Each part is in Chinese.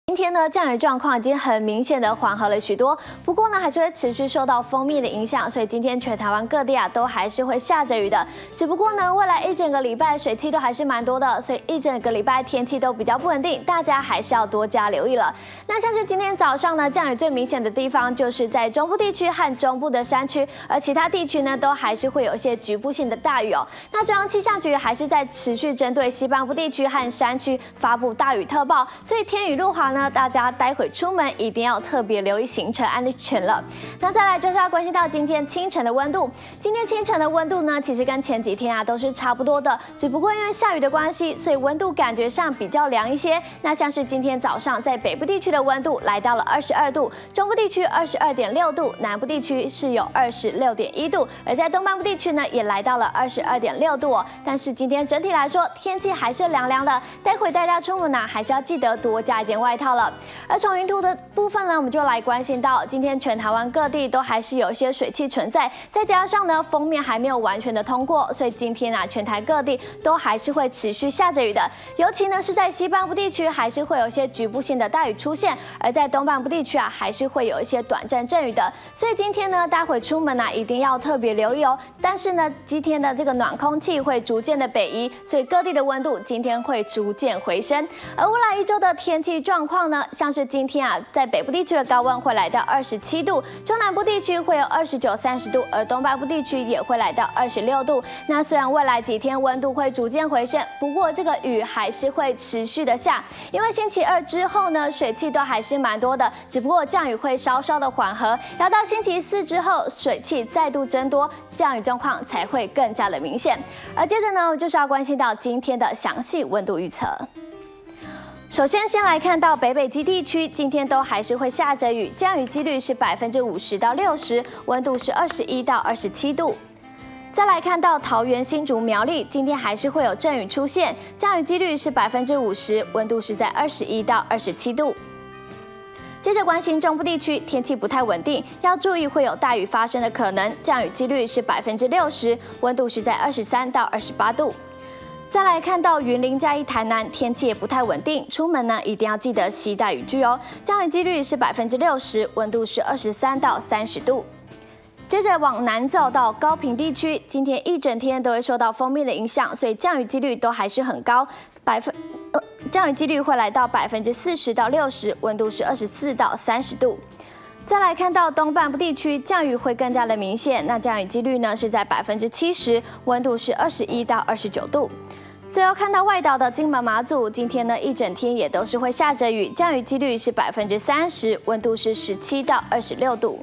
今天呢，降雨状况已经很明显的缓和了许多，不过呢，还是会持续受到锋面的影响，所以今天全台湾各地都还是会下着雨的。只不过呢，未来一整个礼拜水汽都还是蛮多的，所以一整个礼拜天气都比较不稳定，大家还是要多加留意了。那像是今天早上呢，降雨最明显的地方就是在中部地区和中部的山区，而其他地区呢，都还是会有一些局部性的大雨哦。那中央气象局还是在持续针对西半部地区和山区发布大雨特报，所以天雨路滑呢，大家待会出门一定要特别留意行程安全了。那再来就是要关心到今天清晨的温度，今天清晨的温度呢，其实跟前几天都是差不多的，只不过因为下雨的关系，所以温度感觉上比较凉一些。那像是今天早上在北部地区的温度来到了22度，中部地区22.6度，南部地区是有26.1度，而在东半部地区呢，也来到了22.6度哦。但是今天整体来说，天气还是凉凉的，待会大家出门还是要记得多加一件外套了。而从云图的部分呢，我们就来关心到，今天全台湾各地都还是有一些水汽存在，再加上呢，锋面还没有完全的通过，所以今天全台各地都还是会持续下着雨的。尤其呢是在西半部地区，还是会有一些局部性的大雨出现，而在东半部地区还是会有一些短暂阵雨的。所以今天呢，待会出门一定要特别留意哦。但是呢，今天的这个暖空气会逐渐的北移，所以各地的温度今天会逐渐回升。而未来一周的天气状况呢，像是今天在北部地区的高温会来到27度，中南部地区会有29、30度，而东半部地区也会来到26度。那虽然未来几天温度会逐渐回升，不过这个雨还是会持续的下，因为星期二之后呢，水汽都还是蛮多的，只不过降雨会稍稍的缓和，要到星期四之后，水汽再度增多，降雨状况才会更加的明显。而接着呢，就是要关心到今天的详细温度预测。首先，先来看到北基地区，今天都还是会下着雨，降雨几率是50%到60%，温度是21到27度。再来看到桃园、新竹、苗栗，今天还是会有阵雨出现，降雨几率是50%，温度是在21到27度。接着关心中部地区，天气不太稳定，要注意会有大雨发生的可能，降雨几率是60%，温度是在23到28度。再来看到云林、嘉义、台南，天气也不太稳定，出门一定要记得携带雨具哦。降雨几率是60%，温度是23到30度。接着往南走到高屏地区，今天一整天都会受到锋面的影响，所以降雨几率都还是很高，降雨几率会来到40%到60%，温度是24到30度。再来看到东半部地区，降雨会更加的明显，那降雨几率呢是在70%，温度是21到29度。最后看到外岛的金门、马祖，今天呢一整天也都是会下着雨，降雨几率是30%，温度是17到26度。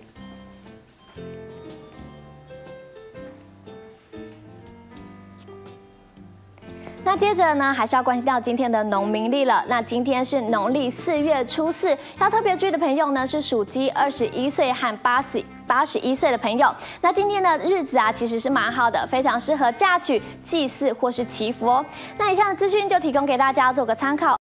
那接着呢，还是要关心到今天的农民历了。那今天是农历4月初4，要特别注意的朋友呢是属鸡21岁和81岁的朋友。那今天的日子其实是蛮好的，非常适合嫁娶、祭祀或是祈福哦。那以上的资讯就提供给大家做个参考。